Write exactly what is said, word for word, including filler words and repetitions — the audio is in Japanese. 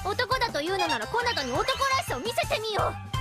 男だというのならこなたに男らしさを見せてみよう。